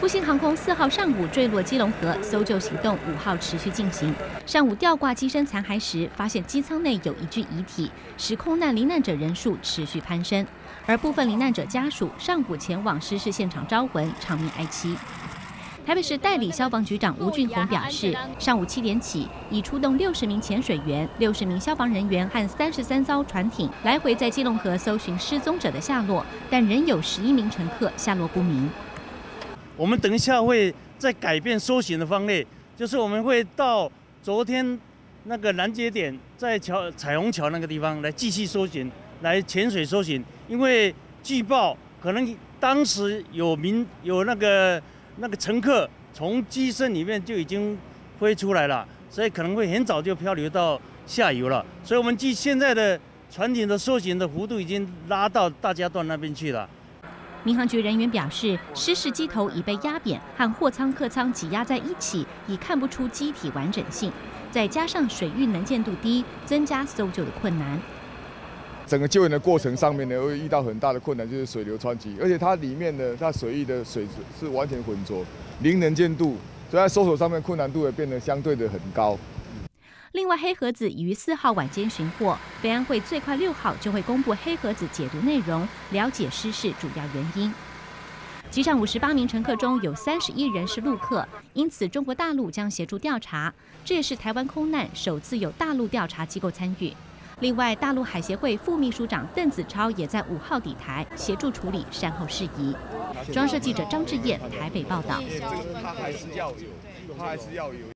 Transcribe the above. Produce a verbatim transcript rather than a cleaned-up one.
复兴航空四号上午坠落基隆河，搜救行动五号持续进行。上午吊挂机身残骸时，发现机舱内有一具遗体，使空难罹难者人数持续攀升。而部分罹难者家属上午前往失事现场招魂，长鸣哀戚。台北市代理消防局长吴俊宏表示，上午七点起，已出动六十名潜水员、六十名消防人员和三十三艘船艇，来回在基隆河搜寻失踪者的下落，但仍有十一名乘客下落不明。 我们等一下会再改变搜寻的方式，就是我们会到昨天那个拦截点，在桥彩虹桥那个地方来继续搜寻，来潜水搜寻。因为据报可能当时有民有那个那个乘客从机身里面就已经飞出来了，所以可能会很早就漂流到下游了。所以我们据现在的船艇的搜寻的幅度已经拉到大家段那边去了。 民航局人员表示，失事机头已被压扁，和货舱、客舱挤压在一起，已看不出机体完整性。再加上水域能见度低，增加搜救的困难。 整个救援的过程上面呢，会遇到很大的困难，就是水流湍急，而且它里面呢，它水域的水是完全浑浊，零能见度，所以在搜索上面困难度也变得相对的很高。 另外，黑盒子已于四号晚间寻获，飞安会最快六号就会公布黑盒子解读内容，了解失事主要原因。机上五十八名乘客中有三十一人是陆客，因此中国大陆将协助调查，这也是台湾空难首次有大陆调查机构参与。另外，大陆海协会副秘书长邓子超也在五号抵台，协助处理善后事宜。中央社记者张志燕台北报道。 他还是要有，他还是要有。